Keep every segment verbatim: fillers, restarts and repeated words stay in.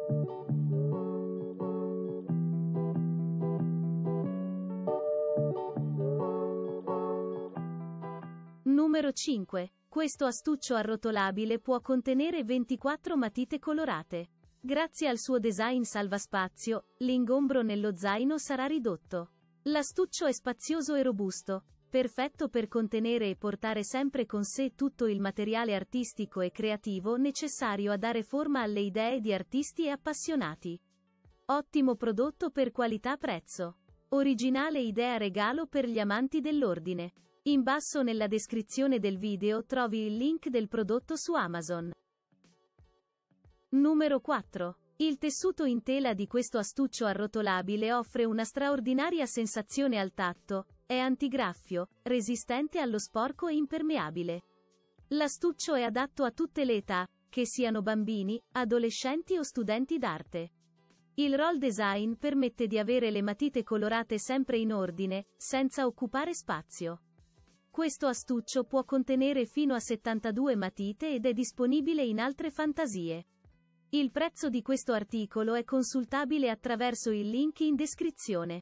Numero cinque. Questo astuccio arrotolabile può contenere ventiquattro matite colorate. Grazie al suo design salvaspazio, l'ingombro nello zaino sarà ridotto. L'astuccio è spazioso e robusto, perfetto per contenere e portare sempre con sé tutto il materiale artistico e creativo necessario a dare forma alle idee di artisti e appassionati. Ottimo prodotto per qualità-prezzo. Originale idea regalo per gli amanti dell'ordine. In basso nella descrizione del video trovi il link del prodotto su Amazon. Numero quattro. Il tessuto in tela di questo astuccio arrotolabile offre una straordinaria sensazione al tatto, è antigraffio, resistente allo sporco e impermeabile. L'astuccio è adatto a tutte le età, che siano bambini, adolescenti o studenti d'arte. Il roll design permette di avere le matite colorate sempre in ordine, senza occupare spazio. Questo astuccio può contenere fino a settantadue matite ed è disponibile in altre fantasie. Il prezzo di questo articolo è consultabile attraverso il link in descrizione.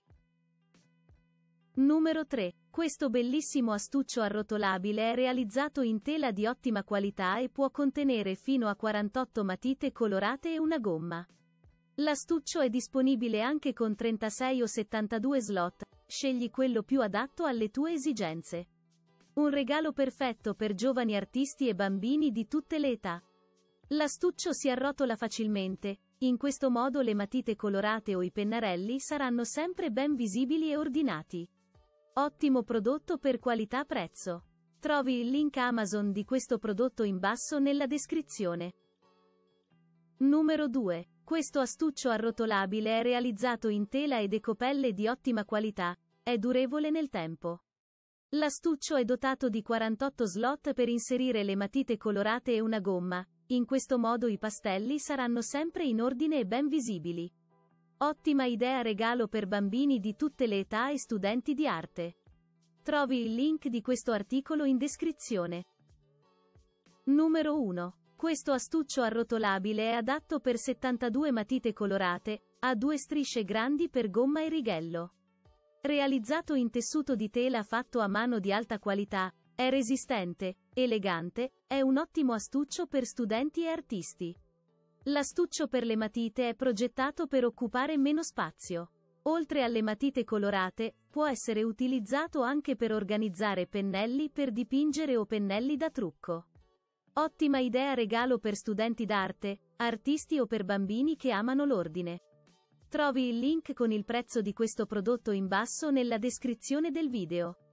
Numero tre. Questo bellissimo astuccio arrotolabile è realizzato in tela di ottima qualità e può contenere fino a quarantotto matite colorate e una gomma. L'astuccio è disponibile anche con trentasei o settantadue slot, scegli quello più adatto alle tue esigenze. Un regalo perfetto per giovani artisti e bambini di tutte le età. L'astuccio si arrotola facilmente, in questo modo le matite colorate o i pennarelli saranno sempre ben visibili e ordinati. Ottimo prodotto per qualità-prezzo. Trovi il link Amazon di questo prodotto in basso nella descrizione. Numero due. Questo astuccio arrotolabile è realizzato in tela e decopelle di ottima qualità, è durevole nel tempo. L'astuccio è dotato di quarantotto slot per inserire le matite colorate e una gomma, in questo modo i pastelli saranno sempre in ordine e ben visibili. Ottima idea regalo per bambini di tutte le età e studenti di arte. Trovi il link di questo articolo in descrizione. Numero uno. Questo astuccio arrotolabile è adatto per settantadue matite colorate, ha due strisce grandi per gomma e righello. Realizzato in tessuto di tela fatto a mano di alta qualità, è resistente, elegante, è un ottimo astuccio per studenti e artisti. L'astuccio per le matite è progettato per occupare meno spazio. Oltre alle matite colorate, può essere utilizzato anche per organizzare pennelli per dipingere o pennelli da trucco. Ottima idea regalo per studenti d'arte, artisti o per bambini che amano l'ordine. Trovi il link con il prezzo di questo prodotto in basso nella descrizione del video.